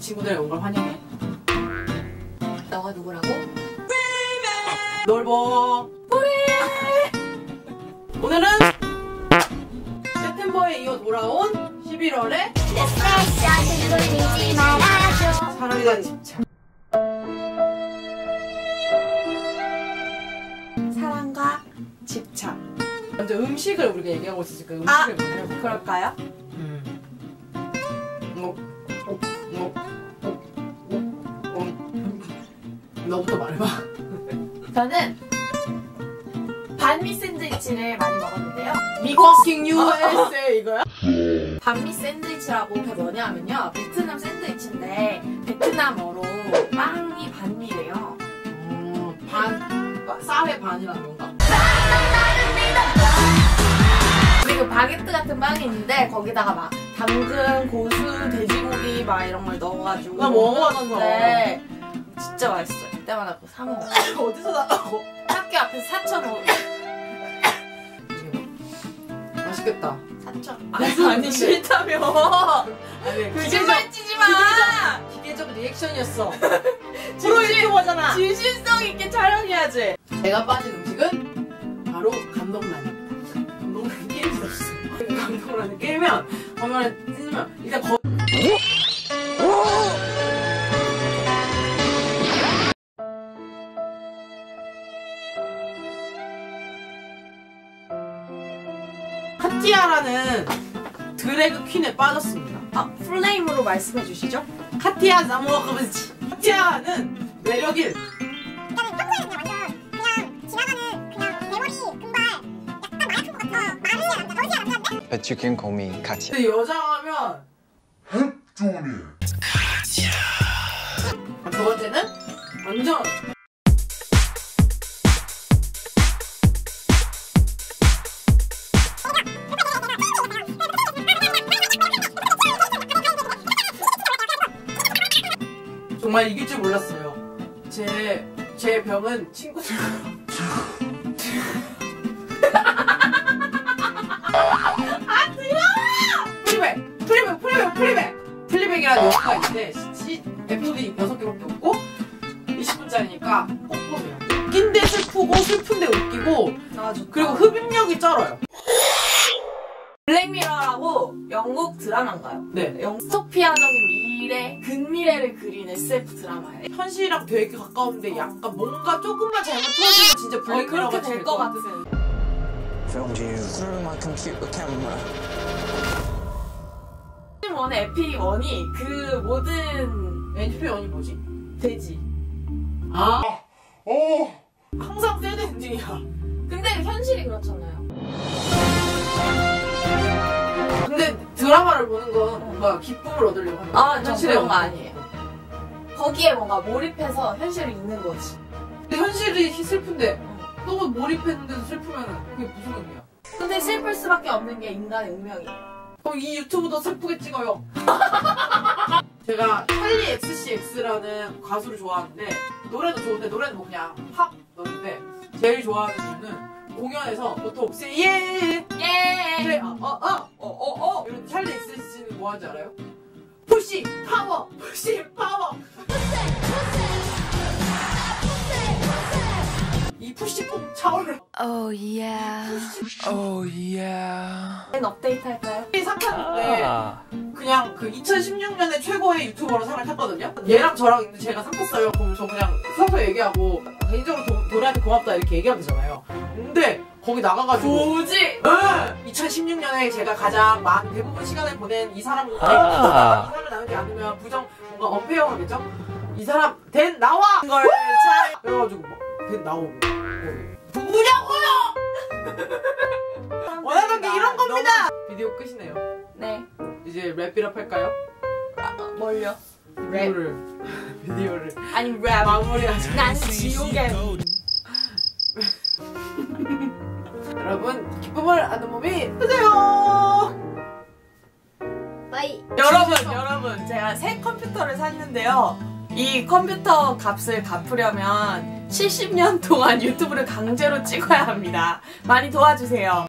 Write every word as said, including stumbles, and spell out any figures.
이 친구들의 온 걸 환영해. 너가 누구라고? 놀보 뿌리. 오늘은 세프템버에 이어 돌아온 십일월에 사랑과 집착. 사랑과 집착. 먼저 음식을 우리가 얘기하고 있으니까 음식을 아, 먼저 해볼까요? 그럴까요? 음. 뭐, 뭐, 뭐, 뭐, 뭐. 너부터 말해봐. 저는 반미 샌드위치를 많이 먹었는데요. 미국킹 유에스에이 이거야? 반미 샌드위치라고 그게 뭐냐 하면요, 베트남 샌드위치인데 베트남어로 빵이 반미래요. 어, 반, 쌀의 반이라는 건가? 그리고 바게트 같은 빵이 있는데 거기다가 막 당근, 고수, 돼지고기 막 이런 걸 넣어가지고 나 먹어봤는데 진짜 맛있어요. 그때마다 그거 사 먹어요. 어디서 나가고? 학교 앞에서 사천 원. 맛있겠다. 사천. 아니, 아니 싫다며. 아니, 거짓말 치지 마. 기계적, 기계적 리액션이었어. 프로 유튜버잖아. 진실성 있게 촬영해야지. 제가 빠진 음식은 바로 감동란입니다. 감동란 게임이 없어. 감동란을 깨면 화면을 찢으면 일단 거. 카티아라는 드래그 퀸에 빠졌습니다. 아, 풀네임으로 말씀해 주시죠. 카티아 자모카브치. 카티아는 매력일. 그러니까 평소에는 완전 그냥 지나가는 그냥 대머리 금발 약간 마약한 것 같아. 마르지아 남자, 러시아 남자인데? But you can call me Katya. 근데 여자하면 두 번째는 완전 정말 이길 줄 몰랐어요. 제, 제 병은 친구들. 아, 들어! 플리백! 플리백! 플리백! 플리백! 플리백이라는 영화가 있는데, 시, 에피소드 여섯 개밖에 없고, 이십 분짜리니까 꼭 보세요. 웃긴데 슬프고, 슬픈데 웃기고, 아, 좋다. 그리고 흡입력이 쩔어요. 블랙미러라고 영국 드라마인가요? 네. 영 스토피아적인 미래, 근미래를 그리는 에스에프 드라마예요. 현실이랑 되게 가까운데 약간 뭔가 조금만 잘못 틀어지면 진짜 어, 블랙미러가 그렇게 될 것 같은. Filmed you through my computer camera. 시즌 일의 에픽 일이 그 모든 엔피피 원이 뭐지? 돼지. 아! 오! 항상 세드 엔딩이야. 근데 현실이 그렇잖아요. 근데 드라마를 보는 건 뭔가 기쁨을 얻으려고 하는 거야. 아, 전 그런 거 아니에요. 거기에 뭔가 몰입해서 현실을 잊는 거지. 근데 현실이 슬픈데 또 몰입했는데도 슬프면 그게 무슨 의미야? 근데 슬플 수밖에 없는 게 인간의 운명이에요. 그럼 이 유튜브도 슬프게 찍어요. 제가 찰리 엑스씨엑스라는 가수를 좋아하는데 노래도 좋은데 노래는 뭐 그냥 팝 노래인데 제일 좋아하는 이유는 공연에서 보통 예! 예! 어, 어, 어, 어, 어, 어. 이런 찰리 엑스씨는 뭐 하는지 알아요? 푸시 파워! 푸시 파워! 이 푸시폭 차오르. Oh yeah. Oh yeah. 는 업데이트 할까요? 상탔는데 아. 그냥 그 이천십육 년에 최고의 유튜버로 상을 탔거든요? 얘랑 저랑 있는데 제가 상 탔어요. 그럼 저 그냥 서서 얘기하고 개인적으로 도, 도래한테 고맙다 이렇게 얘기하면 되잖아요. 근데 거기 나가가지고 뭐지? 응! 이천십육 년에 제가 가장 많은 대부분 시간을 보낸 이 사람과 아. 이 사람을 나누지 않으면 부정 뭔가 어페어 하겠죠? 이 사람 댄 나와! 걸 차! 그래가지고 막댄 나오고 누구냐고요! 원하는 게 이런 겁니다! 비디오 끝이네요. 네. 이제 랩이랍 할까요? 아, 뭘요? 비디오를 비디오를 아니 랩. 마무리하자. 난 지옥에. 여러분 기쁨을 아는 몸이 되세요. 빠이. 여러분, 여러분, 제가 새 컴퓨터를 샀는데요. 이 컴퓨터 값을 갚으려면 칠십 년 동안 유튜브를 강제로 찍어야 합니다. 많이 도와주세요.